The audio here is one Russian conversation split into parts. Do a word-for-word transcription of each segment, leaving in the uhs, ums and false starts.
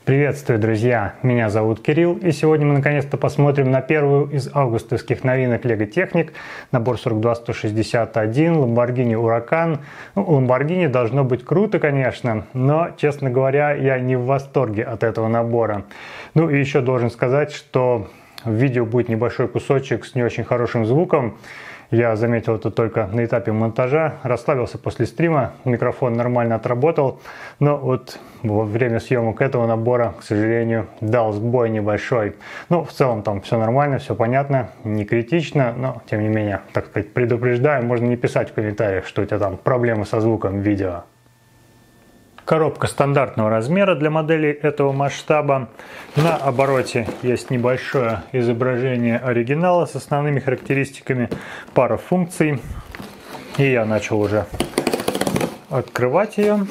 Приветствую, друзья! Меня зовут Кирилл, и сегодня мы наконец-то посмотрим на первую из августовских новинок LEGO Technic, набор сорок два сто шестьдесят один, Lamborghini Huracan. Ну, Lamborghini должно быть круто, конечно, но, честно говоря, я не в восторге от этого набора. Ну и еще должен сказать, что в видео будет небольшой кусочек с не очень хорошим звуком. Я заметил это только на этапе монтажа, расслабился после стрима, микрофон нормально отработал, но вот во время съемок этого набора, к сожалению, дал сбой небольшой. Ну, в целом там все нормально, все понятно, не критично, но тем не менее, так сказать, предупреждаю, можно не писать в комментариях, что у тебя там проблемы со звуком в видео. Коробка стандартного размера для моделей этого масштаба. На обороте есть небольшое изображение оригинала с основными характеристиками, пара функций. И я начал уже открывать ее.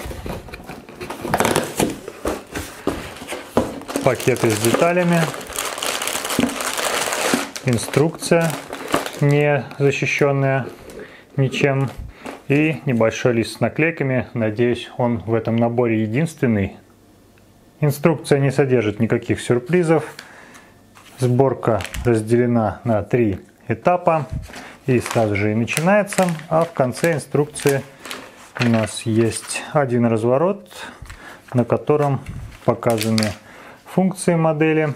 Пакеты с деталями. Инструкция, не защищенная ничем. И небольшой лист с наклейками, надеюсь, он в этом наборе единственный. Инструкция не содержит никаких сюрпризов. Сборка разделена на три этапа и сразу же и начинается. А в конце инструкции у нас есть один разворот, на котором показаны функции модели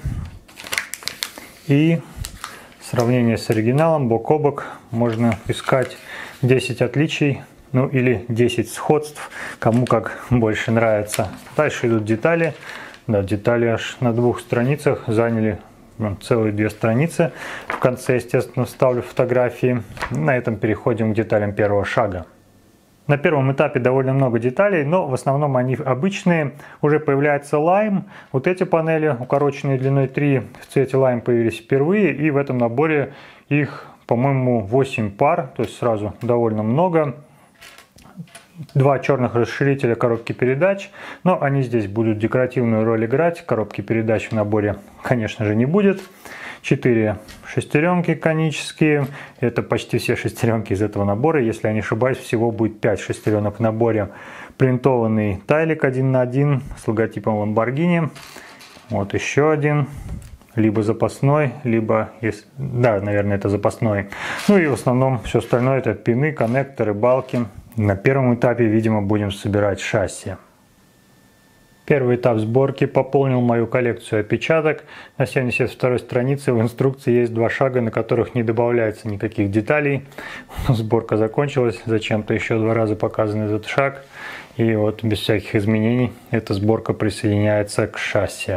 и сравнение с оригиналом бок о бок. Можно искать десять отличий, ну или десять сходств, кому как больше нравится. Дальше идут детали. Да, детали аж на двух страницах заняли ну, целые две страницы. В конце, естественно, вставлю фотографии. На этом переходим к деталям первого шага. На первом этапе довольно много деталей, но в основном они обычные. Уже появляется лайм. Вот эти панели, укороченные длиной три, в цвете лайм появились впервые. И в этом наборе их, по-моему, восемь пар, то есть сразу довольно много. Два черных расширителя коробки передач, но они здесь будут декоративную роль играть. Коробки передач в наборе, конечно же, не будет. Четыре шестеренки конические. Это почти все шестеренки из этого набора. Если я не ошибаюсь, всего будет пять шестеренок в наборе. Принтованный тайлик один на один с логотипом Lamborghini. Вот еще один. Либо запасной, либо, если... да, наверное, это запасной. Ну и в основном все остальное это пины, коннекторы, балки. На первом этапе, видимо, будем собирать шасси. Первый этап сборки пополнил мою коллекцию опечаток. На семьдесят второй странице в инструкции есть два шага, на которых не добавляется никаких деталей. Сборка закончилась, зачем-то еще два раза показан этот шаг. И вот без всяких изменений эта сборка присоединяется к шасси.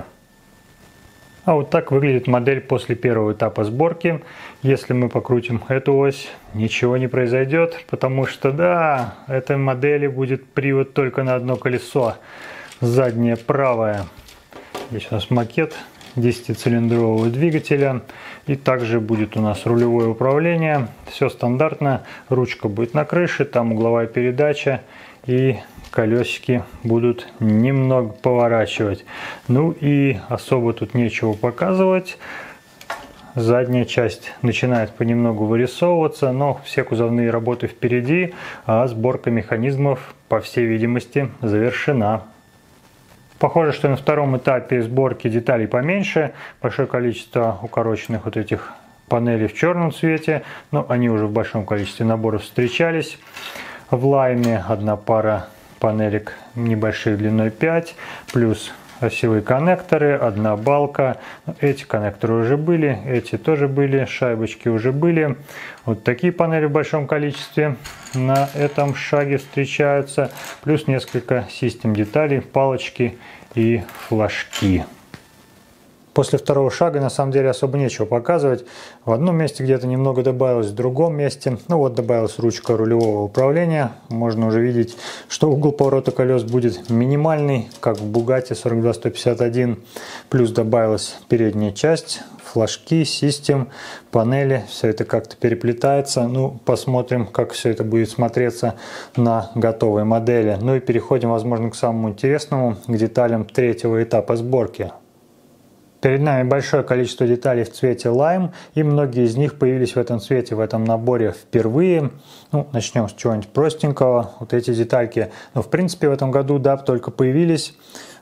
А вот так выглядит модель после первого этапа сборки. Если мы покрутим эту ось, ничего не произойдет, потому что, да, этой модели будет привод только на одно колесо. Заднее правое. Здесь у нас макет десятицилиндрового двигателя. И также будет у нас рулевое управление. Все стандартно. Ручка будет на крыше, там угловая передача и колесики будут немного поворачивать. Ну и особо тут нечего показывать. Задняя часть начинает понемногу вырисовываться, но все кузовные работы впереди, а сборка механизмов, по всей видимости, завершена. Похоже, что на втором этапе сборки деталей поменьше. Большое количество укороченных вот этих панелей в черном цвете, но они уже в большом количестве наборов встречались. В лайме одна пара панелек небольших длиной пять, плюс осевые коннекторы, одна балка. Эти коннекторы уже были, эти тоже были, шайбочки уже были. Вот такие панели в большом количестве на этом шаге встречаются, плюс несколько систем деталей, палочки и флажки. После второго шага на самом деле особо нечего показывать. В одном месте где-то немного добавилось, в другом месте. Ну вот добавилась ручка рулевого управления. Можно уже видеть, что угол поворота колес будет минимальный, как в Bugatti сорок два сто пятьдесят один. Плюс добавилась передняя часть, флажки, систем, панели. Все это как-то переплетается. Ну, посмотрим, как все это будет смотреться на готовой модели. Ну и переходим, возможно, к самому интересному, к деталям третьего этапа сборки. Перед нами большое количество деталей в цвете лайм, и многие из них появились в этом цвете, в этом наборе впервые. Ну, начнем с чего-нибудь простенького. Вот эти детальки, ну, в принципе, в этом году, да, только появились.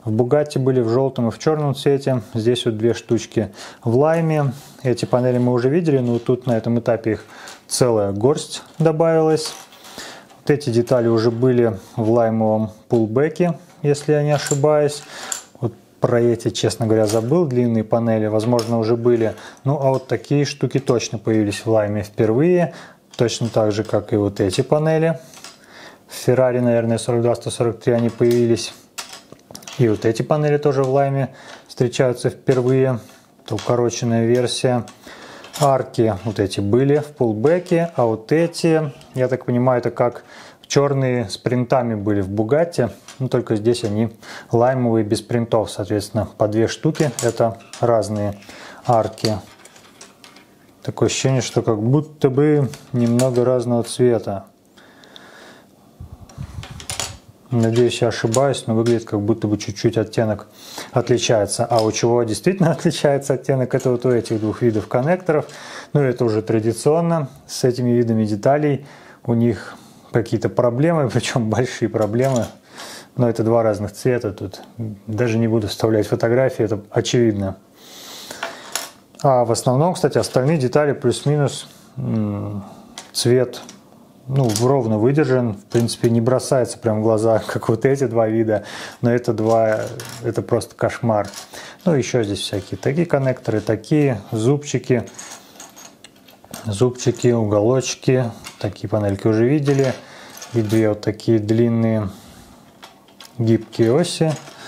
В Bugatti были в желтом и в черном цвете. Здесь вот две штучки в лайме. Эти панели мы уже видели, но тут на этом этапе их целая горсть добавилась. Вот эти детали уже были в лаймовом пулбеке, если я не ошибаюсь. Вот про эти, честно говоря, забыл. Длинные панели, возможно, уже были. Ну, а вот такие штуки точно появились в лайме впервые. Точно так же, как и вот эти панели. В Ferrari, наверное, сорок два сто сорок три они появились. И вот эти панели тоже в лайме встречаются впервые. Это укороченная версия. Арки вот эти были в пулбеке, а вот эти, я так понимаю, это как черные с принтами были в Bugatti, но только здесь они лаймовые без принтов, соответственно, по две штуки. Это разные арки. Такое ощущение, что как будто бы немного разного цвета. Надеюсь, я ошибаюсь, но выглядит как будто бы чуть-чуть оттенок отличается. А у чего действительно отличается оттенок, это вот у этих двух видов коннекторов. Ну, это уже традиционно. С этими видами деталей у них какие-то проблемы, причем большие проблемы. Но это два разных цвета. Тут даже не буду вставлять фотографии, это очевидно. А в основном, кстати, остальные детали плюс-минус цвет, ну, ровно выдержан, в принципе, не бросается прям в глаза, как вот эти два вида, но это два, это просто кошмар. Ну, еще здесь всякие такие коннекторы, такие, зубчики, зубчики, уголочки, такие панельки уже видели, и две вот такие длинные гибкие оси.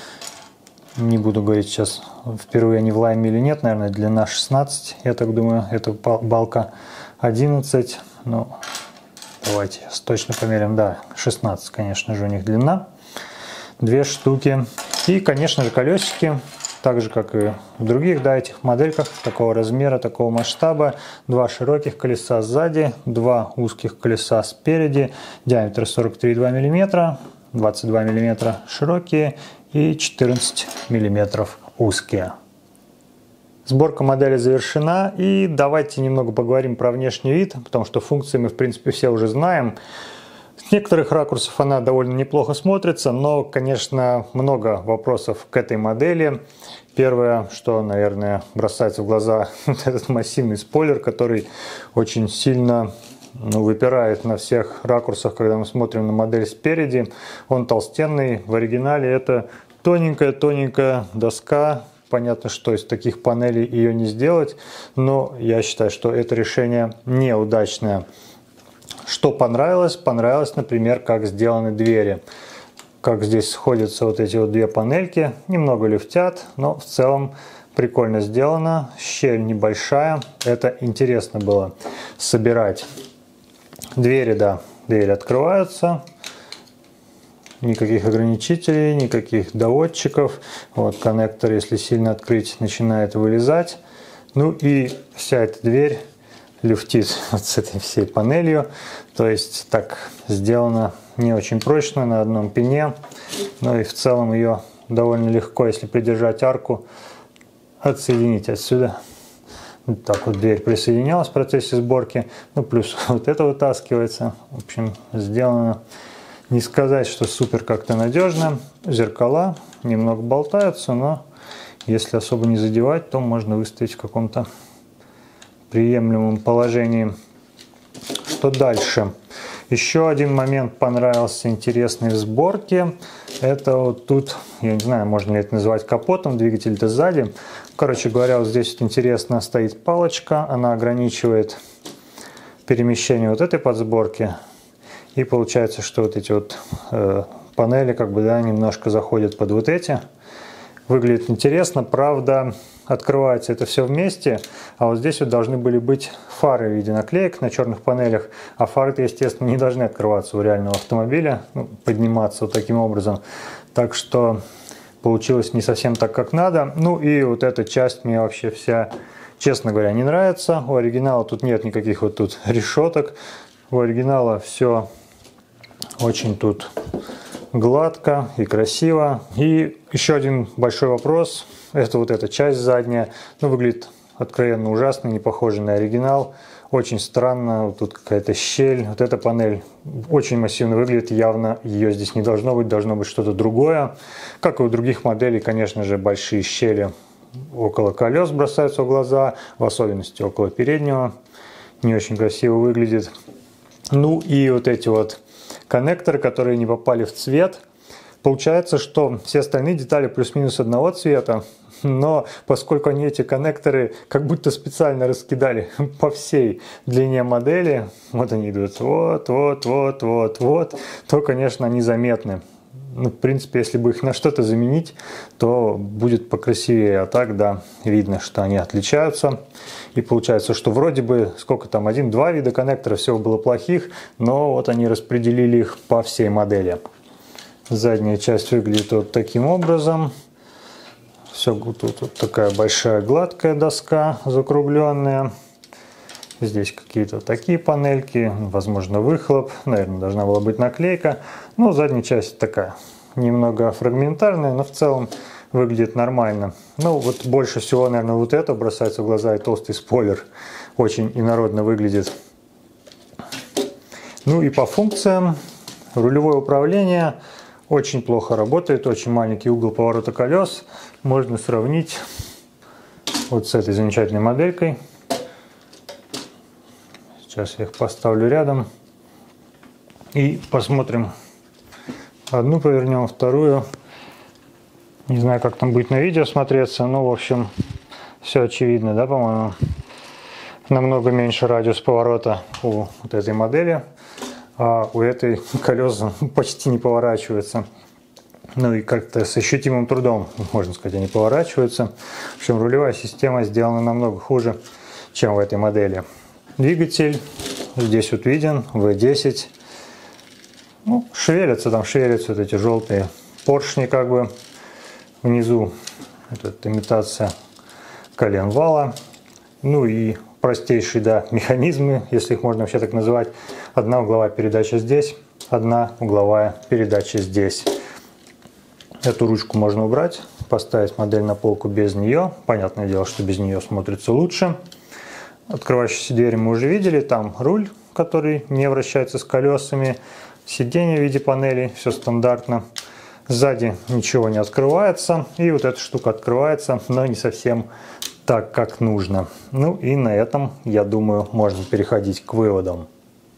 Не буду говорить сейчас, впервые они в лайме или нет, наверное, длина шестнадцать, я так думаю, это балка одиннадцать, ну... Давайте точно померим. Да, шестнадцать, конечно же, у них длина. Две штуки. И, конечно же, колесики. Так же, как и в других, да, этих модельках. Такого размера, такого масштаба. Два широких колеса сзади. Два узких колеса спереди. Диаметр сорок три и два миллиметра. двадцать два миллиметра широкие. И четырнадцать миллиметров узкие. Сборка модели завершена, и давайте немного поговорим про внешний вид, потому что функции мы, в принципе, все уже знаем. С некоторых ракурсов она довольно неплохо смотрится, но, конечно, много вопросов к этой модели. Первое, что, наверное, бросается в глаза, этот массивный спойлер, который очень сильно, ну, выпирает на всех ракурсах, когда мы смотрим на модель спереди. Он толстенный, в оригинале это тоненькая-тоненькая доска. Понятно, что из таких панелей ее не сделать, но я считаю, что это решение неудачное. Что понравилось? Понравилось, например, как сделаны двери. Как здесь сходятся вот эти вот две панельки. Немного люфтят, но в целом прикольно сделано. Щель небольшая. Это интересно было собирать. Двери, да, двери открываются. Никаких ограничителей, никаких доводчиков. Вот коннектор, если сильно открыть, начинает вылезать. Ну и вся эта дверь люфтит вот с этой всей панелью. То есть так сделано не очень прочно, на одном пине. Ну и в целом ее довольно легко, если придержать арку, отсоединить отсюда. Вот так вот дверь присоединялась в процессе сборки. Ну плюс вот это вытаскивается. В общем, сделано... Не сказать, что супер как-то надежно. Зеркала немного болтаются, но если особо не задевать, то можно выставить в каком-то приемлемом положении. Что дальше? Еще один момент понравился интересный в сборке. Это вот тут, я не знаю, можно ли это называть капотом, двигатель-то сзади. Короче говоря, вот здесь вот интересно стоит палочка. Она ограничивает перемещение вот этой подсборки. И получается, что вот эти вот э, панели как бы, да, немножко заходят под вот эти. Выглядит интересно, правда, открывается это все вместе, а вот здесь вот должны были быть фары в виде наклеек на черных панелях, а фары-то, естественно, не должны открываться у реального автомобиля, ну, подниматься вот таким образом. Так что получилось не совсем так, как надо. Ну и вот эта часть мне вообще вся, честно говоря, не нравится. У оригинала тут нет никаких вот тут решеток. У оригинала все очень тут гладко и красиво. И еще один большой вопрос. Это вот эта часть задняя. Ну, выглядит откровенно ужасно, не похоже на оригинал. очень странно, вот тут какая-то щель, вот эта панель очень массивно выглядит, явно ее здесь не должно быть, должно быть что-то другое. Как и у других моделей, конечно же, большие щели около колес бросаются в глаза, в особенности около переднего, не очень красиво выглядит. Ну и вот эти вот коннекторы, которые не попали в цвет. Получается, что все остальные детали плюс-минус одного цвета, но поскольку они эти коннекторы как будто специально раскидали по всей длине модели, вот они идут, вот, вот, вот, вот, вот, то, конечно, они заметны. Ну, в принципе, если бы их на что-то заменить, то будет покрасивее, а так, да, видно, что они отличаются. И получается, что вроде бы, сколько там, один-два вида коннекторов, всего было плохих, но вот они распределили их по всей модели. Задняя часть выглядит вот таким образом. Все, тут вот такая большая гладкая доска, закругленная. Здесь какие-то такие панельки, возможно, выхлоп. Наверное, должна была быть наклейка. Но задняя часть такая, немного фрагментарная, но в целом выглядит нормально. Ну, вот больше всего, наверное, вот это бросается в глаза, и толстый спойлер. Очень инородно выглядит. Ну и по функциям. Рулевое управление очень плохо работает, очень маленький угол поворота колес. Можно сравнить вот с этой замечательной моделькой. Сейчас я их поставлю рядом и посмотрим. Одну повернем, вторую. Не знаю, как там будет на видео смотреться, но, в общем, все очевидно, да, по-моему. Намного меньше радиус поворота у вот этой модели, а у этой колеса почти не поворачиваются. Ну и как-то с ощутимым трудом, можно сказать, они поворачиваются. В общем, рулевая система сделана намного хуже, чем в этой модели. Двигатель здесь вот виден, вэ десять. Ну, шевелятся там, шевелятся вот эти желтые поршни как бы. Внизу это имитация коленвала. Ну и простейшие, да, механизмы, если их можно вообще так называть. Одна угловая передача здесь, одна угловая передача здесь. Эту ручку можно убрать, поставить модель на полку без нее. Понятное дело, что без нее смотрится лучше. Открывающиеся двери мы уже видели. Там руль, который не вращается с колесами. Сиденье в виде панелей, все стандартно. Сзади ничего не открывается. И вот эта штука открывается, но не совсем так, как нужно. Ну и на этом, я думаю, можно переходить к выводам.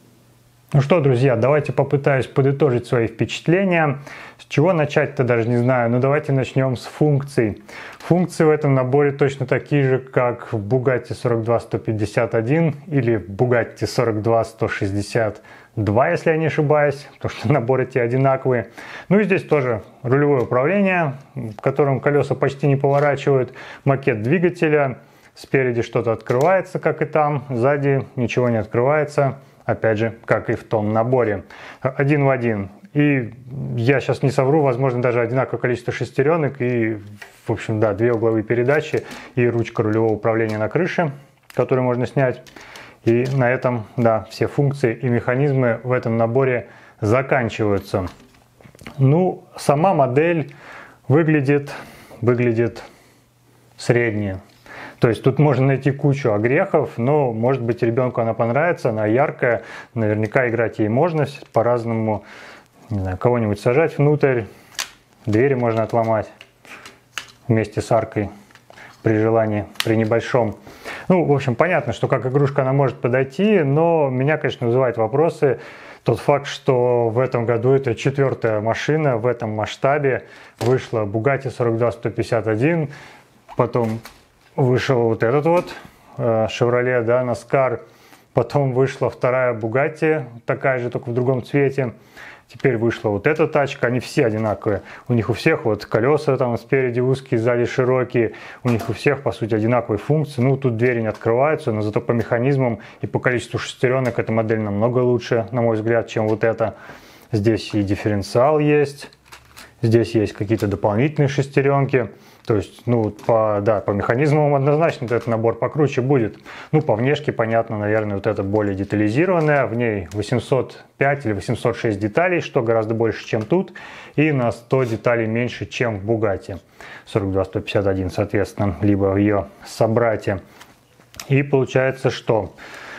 Ну что, друзья, давайте попытаюсь подытожить свои впечатления. С чего начать-то даже не знаю, но давайте начнем с функций. Функции в этом наборе точно такие же, как в Bugatti сорок два сто пятьдесят один или в Bugatti сорок два сто шестьдесят два, если я не ошибаюсь, потому что наборы те одинаковые. Ну и здесь тоже рулевое управление, в котором колеса почти не поворачивают, макет двигателя, спереди что-то открывается, как и там, сзади ничего не открывается. Опять же, как и в том наборе. Один в один. И я сейчас не совру, возможно, даже одинаковое количество шестеренок. И, в общем, да, две угловые передачи и ручка рулевого управления на крыше, которую можно снять. И на этом, да, все функции и механизмы в этом наборе заканчиваются. Ну, сама модель выглядит, выглядит средняя. То есть тут можно найти кучу огрехов, но, может быть, ребенку она понравится, она яркая, наверняка играть ей можно по-разному. Не знаю, кого-нибудь сажать внутрь, двери можно отломать вместе с аркой при желании, при небольшом. Ну, в общем, понятно, что как игрушка она может подойти, но меня, конечно, вызывает вопросы тот факт, что в этом году это четвертая машина в этом масштабе. Вышла Bugatti сорок два сто пятьдесят один, потом вышел вот этот вот Chevrolet, да, Nascar, потом вышла вторая Bugatti, такая же, только в другом цвете. Теперь вышла вот эта тачка, они все одинаковые. У них у всех вот колеса там спереди узкие, сзади широкие. У них у всех, по сути, одинаковые функции. Ну, тут двери не открываются, но зато по механизмам и по количеству шестеренок эта модель намного лучше, на мой взгляд, чем вот эта. Здесь и дифференциал есть. Здесь есть какие-то дополнительные шестеренки. То есть, ну, по, да, по механизмам однозначно этот набор покруче будет. Ну, по внешке, понятно, наверное, вот это более детализированная. В ней восемьсот пять или восемьсот шесть деталей, что гораздо больше, чем тут. И на сто деталей меньше, чем в Bugatti сорок два сто пятьдесят один, соответственно, либо в ее собрате. И получается, что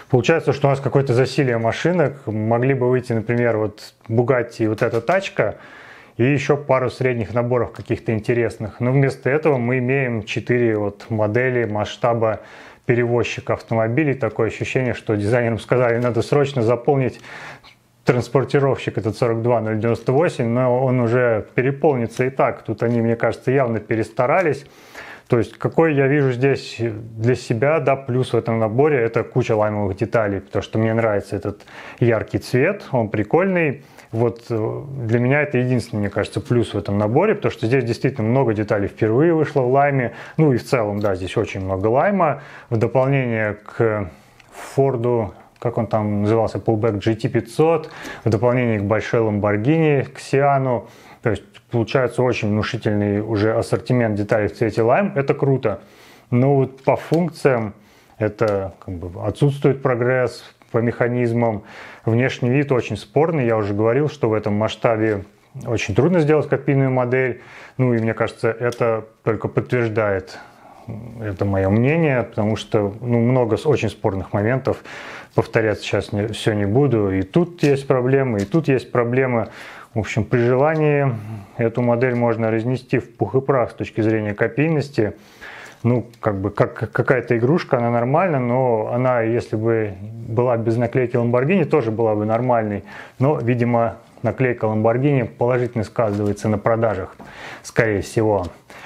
Получается, что у нас какое-то засилие машинок. Могли бы выйти, например, вот Bugatti, вот эта тачка, и еще пару средних наборов каких-то интересных. Но вместо этого мы имеем четыре вот модели масштаба перевозчика автомобилей. Такое ощущение, что дизайнерам сказали, надо срочно заполнить транспортировщик этот сорок два ноль девяносто восемь, но он уже переполнится и так. Тут они, мне кажется, явно перестарались. То есть, какой я вижу здесь для себя, да, плюс в этом наборе, это куча лаймовых деталей, потому что мне нравится этот яркий цвет, он прикольный. Вот для меня это единственный, мне кажется, плюс в этом наборе, потому что здесь действительно много деталей впервые вышло в лайме. Ну и в целом, да, здесь очень много лайма. В дополнение к Форду, как он там назывался, Pullback джи ти пятьсот, в дополнение к большой Lamborghini, к Сиану. То есть получается очень внушительный уже ассортимент деталей в цвете лайм. Это круто. Но вот по функциям это как бы отсутствует прогресс, по механизмам. Внешний вид очень спорный. Я уже говорил, что в этом масштабе очень трудно сделать копийную модель. Ну и мне кажется, это только подтверждает это мое мнение, потому что ну, много очень спорных моментов. Повторять сейчас не, все не буду. И тут есть проблемы, и тут есть проблемы. В общем, при желании эту модель можно разнести в пух и прах с точки зрения копийности. Ну, как бы, как какая-то игрушка, она нормальна, но она, если бы была без наклейки Lamborghini, тоже была бы нормальной. Но, видимо, наклейка Lamborghini положительно сказывается на продажах, скорее всего.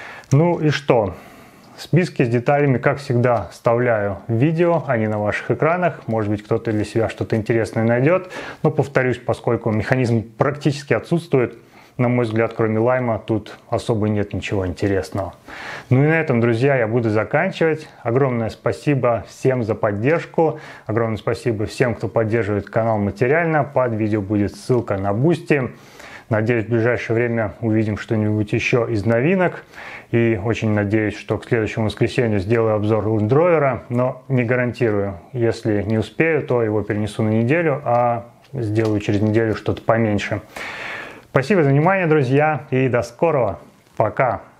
Ну и что? Списки с деталями, как всегда, вставляю в видео, они на ваших экранах. Может быть, кто-то для себя что-то интересное найдет. Но, повторюсь, поскольку механизм практически отсутствует, на мой взгляд, кроме лайма, тут особо нет ничего интересного. Ну и на этом, друзья, я буду заканчивать. Огромное спасибо всем за поддержку. Огромное спасибо всем, кто поддерживает канал материально. Под видео будет ссылка на Boosty. Надеюсь, в ближайшее время увидим что-нибудь еще из новинок. И очень надеюсь, что к следующему воскресенью сделаю обзор Land Rover, но не гарантирую. Если не успею, то его перенесу на неделю, а сделаю через неделю что-то поменьше. Спасибо за внимание, друзья, и до скорого. Пока.